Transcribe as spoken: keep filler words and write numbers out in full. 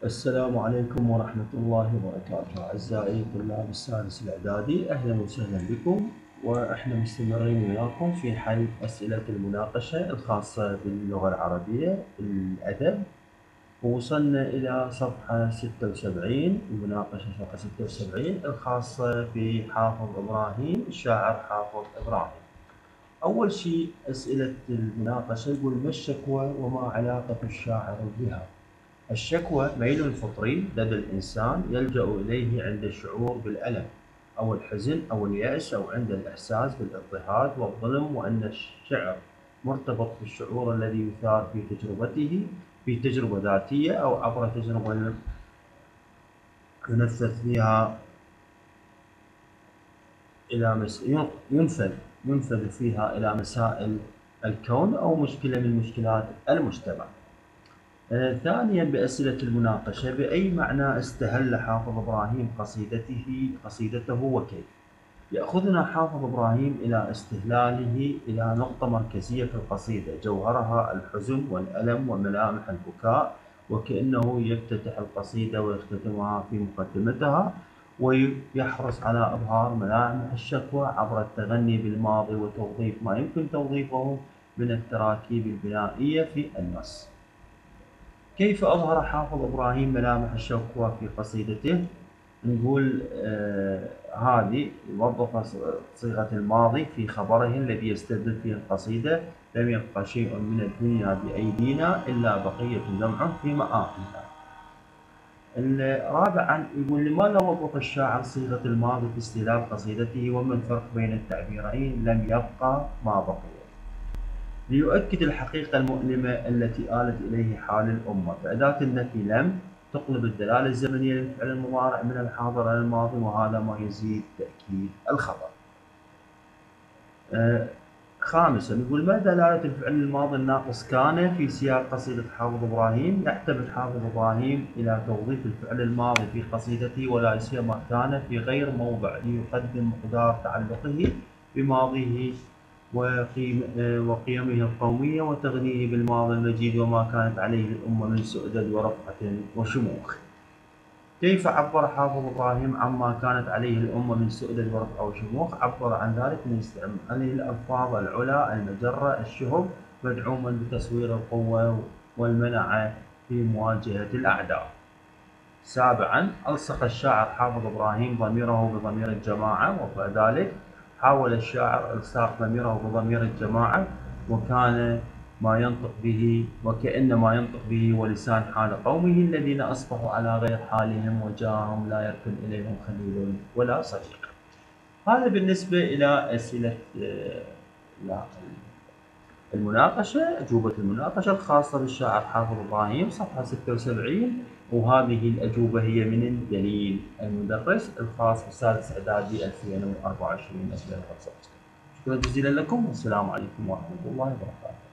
السلام عليكم ورحمة الله وبركاته. أعزائي طلاب السادس الإعدادي، أهلا وسهلا بكم، وإحنا مستمرين وياكم في حل أسئلة المناقشة الخاصة باللغة العربية الأدب، ووصلنا إلى صفحة ستة وسبعين، المناقشة صفحة ستة وسبعين الخاصة بحافظ إبراهيم، الشاعر حافظ إبراهيم. أول شيء أسئلة المناقشة يقول: ما الشكوى وما علاقة الشاعر بها؟ الشكوى ميل فطري لدى الإنسان يلجأ إليه عند الشعور بالألم أو الحزن أو اليأس، أو عند الإحساس بالاضطهاد والظلم، وأن الشعر مرتبط بالشعور الذي يثار في تجربته في تجربة ذاتية أو عبر تجربة ينفذ فيها إلى مس... ينفذ ينفذ فيها إلى مسائل الكون أو مشكلة من مشكلات المجتمع. آه، ثانيا بأسئلة المناقشة: بأي معنى استهل حافظ إبراهيم قصيدته قصيدته وكيف؟ يأخذنا حافظ إبراهيم إلى استهلاله إلى نقطة مركزية في القصيدة جوهرها الحزن والألم وملامح البكاء، وكأنه يفتتح القصيدة ويختتمها في مقدمتها، ويحرص على إظهار ملامح الشكوى عبر التغني بالماضي وتوظيف ما يمكن توظيفه من التراكيب البنائية في النص. كيف أظهر حافظ إبراهيم ملامح الشكوى في قصيدته؟ نقول آه هذه وظف صيغة الماضي في خبره الذي يستدل فيه القصيدة: لم يبق شيء من الدنيا بأيدينا إلا بقية لمع في مآقينا. رابعا يقول: لماذا وظف الشاعر صيغة الماضي في استهلال قصيدته، وما الفرق بين التعبيرين لم يبقى ما بقي؟ ليؤكد الحقيقة المؤلمة التي آلت إليه حال الأمة، فأداة النفي لم تقلب الدلالة الزمنية للفعل المضارع من الحاضر إلى الماضي، وهذا ما يزيد تأكيد الخبر. آه خامسا يقول: ما دلالة الفعل الماضي الناقص كان في سياق قصيدة حافظ إبراهيم؟ يعتمد حافظ إبراهيم إلى توظيف الفعل الماضي في قصيدته ولا سيما كان في غير موضع ليقدم مقدار تعلقه بماضيه وقيم وقيمه القومية وتغنيه بالماضي المجيد وما كانت عليه الأمة من سؤدد ورفعة وشموخ. كيف عبر حافظ إبراهيم عما كانت عليه الأمة من سؤدد ورفعة وشموخ؟ عبر عن ذلك من استعماله الألفاظ العلا المجرة الشهب، مدعوما بتصوير القوة والمنعة في مواجهة الأعداء. سابعا ألصق الشاعر حافظ إبراهيم ضميره بضمير الجماعة، وكذلك حاول الشاعر إلصاق ضميره بضمير الجماعة، وكان ما ينطق به وكأن ما ينطق به ولسان حال قومه الذين أصبحوا على غير حالهم وجاءهم لا يركن إليهم خليل ولا صديق. هذا بالنسبة إلى أسئلة المناقشة، أجوبة المناقشة الخاصة بالشاعر حافظ إبراهيم صفحة ستة وسبعين، وهذه الأجوبة هي من الدليل المدرس الخاص بالسادس إعدادي ألفين وأربعة وعشرين ألفين وخمسة وعشرين. شكرا جزيلا لكم، والسلام عليكم ورحمة الله وبركاته.